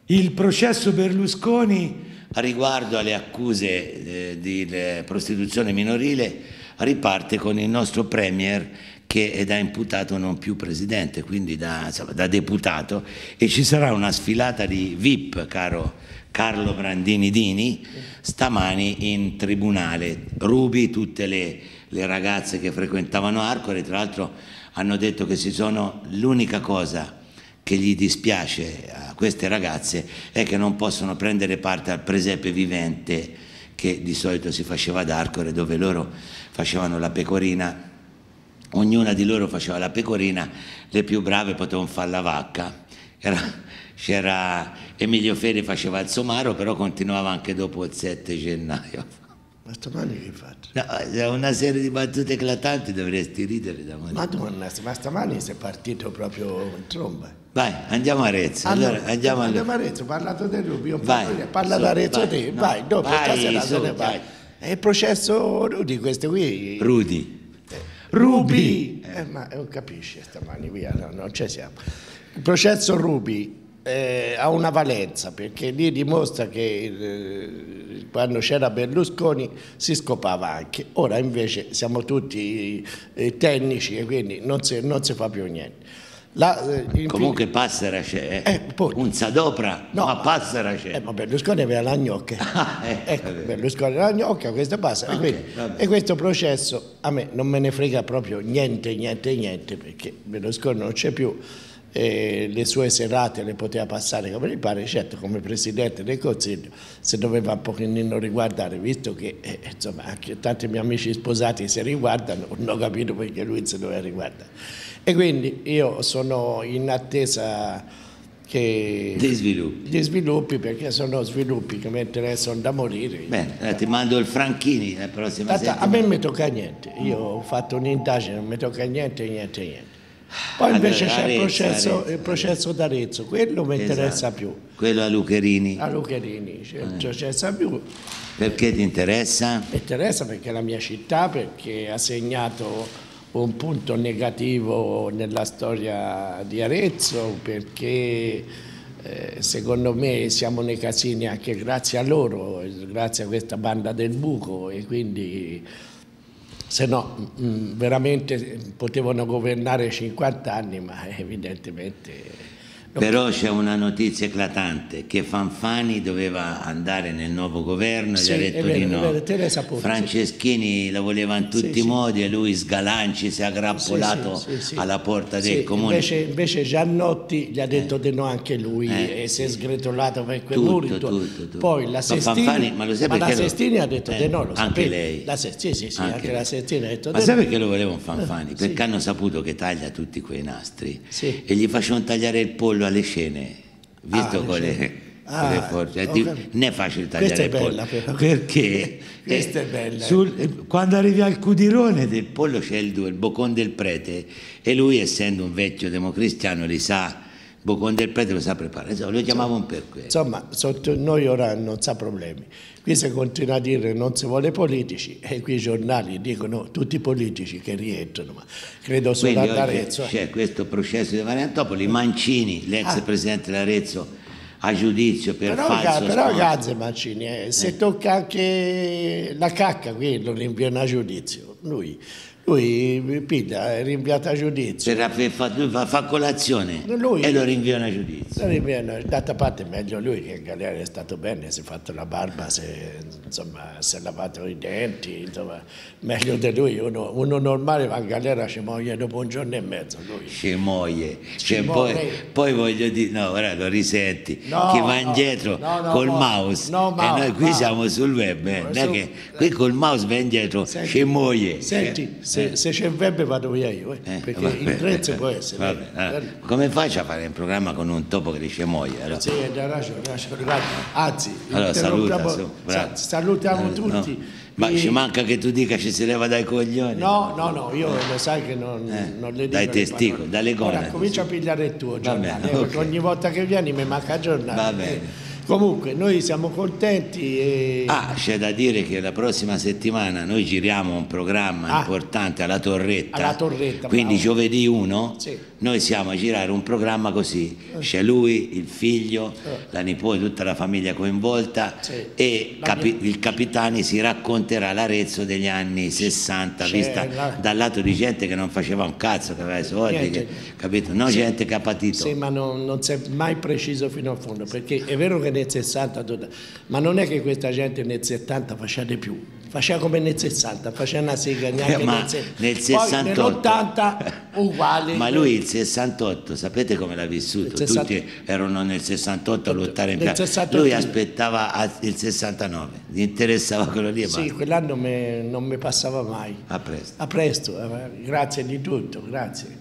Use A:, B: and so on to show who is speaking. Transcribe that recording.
A: Il processo Berlusconi riguardo alle accuse di prostituzione minorile riparte con il nostro Premier che è da imputato non più presidente, quindi da deputato, e ci sarà una sfilata di VIP, caro Carlo Brandini Dini, stamani in tribunale. Rubi, tutte le ragazze che frequentavano Arcore, tra l'altro hanno detto che l'unica cosa che gli dispiace a queste ragazze è che non possono prendere parte al presepe vivente che di solito si faceva ad Arcore, dove loro facevano la pecorina, ognuna di loro faceva la pecorina, le più brave potevano fare la vacca. C'era Emilio Fede faceva il somaro, però continuava anche dopo il 7 gennaio.
B: Ma stamani che faccio?
A: No, una serie di battute eclatanti, dovresti ridere da morire.
B: Madonna, ma stamani sei partito proprio in tromba.
A: Vai, andiamo a Arezzo. Allora, andiamo
B: a Arezzo, ho parlato di Rubi, parla
A: su,
B: da Arezzo
A: vai,
B: te,
A: no,
B: vai, dopo stasera se ne vai. È il processo Rudy, questo qui. Rubi. Ma non capisci stamani, via, no, non ci siamo. Il processo Rubi ha una valenza, perché lì dimostra che quando c'era Berlusconi si scopava anche. Ora invece siamo tutti tecnici e quindi non si fa più niente.
A: Comunque Passera c'è, un Sadopra, no, ma Passera c'è.
B: Ma Berlusconi aveva la gnocca. Ecco, Berlusconi aveva la gnocca, questo Passera. E questo processo a me non me ne frega proprio niente, perché Berlusconi non c'è più. Le sue serate le poteva passare come gli pare, certo come Presidente del Consiglio se doveva un pochettino riguardare, visto che insomma anche tanti miei amici sposati si riguardano, non ho capito perché lui si doveva riguardare. E quindi io sono in attesa di sviluppi, perché sono sviluppi che mi interessano da morire.
A: Bene, ti mando il Franchini la prossima settimana.
B: A me non mi tocca niente, io ho fatto un'indagine, non mi tocca niente. Poi invece c'è il processo d'Arezzo, quello mi interessa più.
A: Quello a Lucherini.
B: A Lucherini, c'è più.
A: Perché ti interessa?
B: Mi interessa perché è la mia città, perché ha segnato un punto negativo nella storia di Arezzo, perché secondo me siamo nei casini anche grazie a loro, grazie a questa banda del buco, e quindi se no veramente potevano governare 50 anni, ma evidentemente...
A: Però c'è una notizia eclatante, che Fanfani doveva andare nel nuovo governo, gli ha detto di no. Franceschini la voleva in tutti i modi e lui Sgalanci si è aggrappolato alla porta del comune.
B: Invece Giannotti gli ha detto di no anche lui e si è sgretolato per quel muro. Poi la Sestini, la Sestini ha detto di no, lo
A: anche lei.
B: Anche la Sestini ha detto di no.
A: Ma sai perché lo volevano Fanfani? Perché hanno saputo che taglia tutti quei nastri e gli facevano tagliare il pollo alle scene, visto con le forze, non è facile tagliare il pollo, perché
B: questa è bella.
A: Quando arrivi al cudirone del pollo c'è il boccone del prete, e lui, essendo un vecchio democristiano, li sa, il boccone del prete lo sa preparare, lo chiamavano per questo.
B: Insomma, sotto noi ora non sa problemi. Qui si continua a dire non si vuole politici, e qui i giornali dicono tutti i politici che rientrano, ma credo solo ad Arezzo.
A: C'è questo processo di Variantopoli, Mancini, l'ex presidente dell'Arezzo, a giudizio per falso.
B: Però grazie Mancini, se tocca anche la cacca qui lo rinviano a giudizio. Lui piglia, è rinviato a giudizio.
A: Lui fa colazione e lo rinviano a giudizio.
B: D'altra parte meglio lui, che in galera è stato bene, si è fatto la barba, si è lavato i denti, insomma, meglio di lui. Uno normale va in galera, ci muoie dopo un giorno e mezzo. Ci
A: muoie. Poi voglio dire, no, ora lo risenti, chi va indietro col mouse, e noi qui siamo sul web, non è che qui col mouse va indietro, ci muoie.
B: Senti, se c'è il web vado via io, perché il prezzo può essere.
A: Come faccio a fare un programma con un topo che dice muoia? Allora?
B: Sì, hai ragione. Anzi,
A: allora,
B: salutiamo tutti.
A: No. Ma ci manca che tu dica ci si leva dai coglioni.
B: No, io lo sai che non le dico.
A: Dai testicoli, dalle gonadi.
B: Ora comincia a pigliare il tuo giornale, perché ogni volta che vieni mi manca giornale.
A: Va bene.
B: Comunque noi siamo contenti e...
A: c'è da dire che la prossima settimana noi giriamo un programma importante alla Torretta, quindi bravo. Giovedì 1 noi siamo a girare un programma così, c'è lui, il figlio, la nipote, tutta la famiglia coinvolta e il Capitani si racconterà l'Arezzo degli anni 60 vista dal lato di gente che non faceva un cazzo, che aveva i soldi, capito? No, gente che ha patito.
B: Sì, ma non si è mai preciso fino a fondo, perché è vero che nel 60, ma non è che questa gente nel 70 faceva di più, faceva come nel 60, faceva una sega neanche
A: nel 68.
B: Poi nell'80 uguale.
A: Ma lui il 68, sapete come l'ha vissuto? Tutti erano nel 68 a lottare in piazza. Lui aspettava il 69, gli interessava quello lì.
B: Sì, quell'anno non mi passava mai.
A: A presto.
B: A presto, grazie di tutto, grazie.